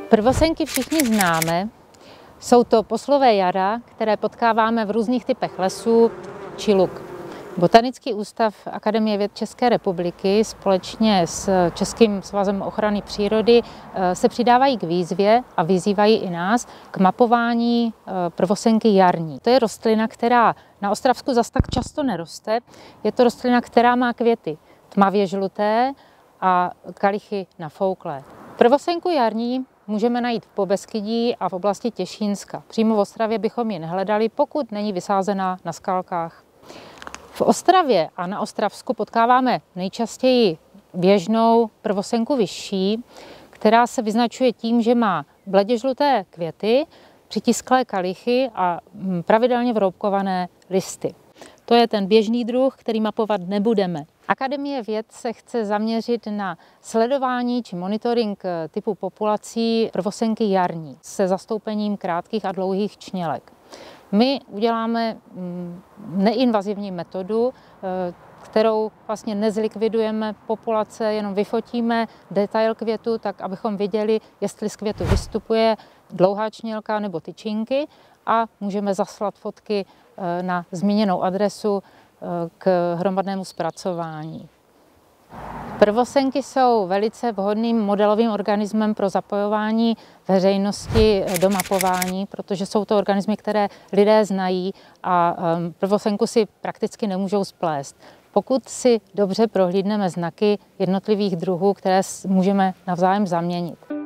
Prvosenky všichni známe. Jsou to poslové jara, které potkáváme v různých typech lesů či luk. Botanický ústav Akademie věd České republiky společně s Českým svazem ochrany přírody se přidávají k výzvě a vyzývají i nás k mapování prvosenky jarní. To je rostlina, která na Ostravsku zas tak často neroste. Je to rostlina, která má květy tmavě žluté a kalichy nafouklé. Prvosenku jarní můžeme najít v Pobeskydí a v oblasti Těšínska. Přímo v Ostravě bychom ji nehledali, pokud není vysázená na skalkách. V Ostravě a na Ostravsku potkáváme nejčastěji běžnou prvosenku vyšší, která se vyznačuje tím, že má bledě žluté květy, přitisklé kalichy a pravidelně vroubkované listy. To je ten běžný druh, který mapovat nebudeme. Akademie věd se chce zaměřit na sledování či monitoring typu populací prvosenky jarní se zastoupením krátkých a dlouhých čnělek. My uděláme neinvazivní metodu, kterou vlastně nezlikvidujeme populace, jenom vyfotíme detail květu, tak abychom viděli, jestli z květu vystupuje dlouhá čnělka nebo tyčinky, a můžeme zaslat fotky na zmíněnou adresu k hromadnému zpracování. Prvosenky jsou velice vhodným modelovým organismem pro zapojování veřejnosti do mapování, protože jsou to organismy, které lidé znají a prvosenku si prakticky nemůžou splést. Pokud si dobře prohlídneme znaky jednotlivých druhů, které můžeme navzájem zaměnit.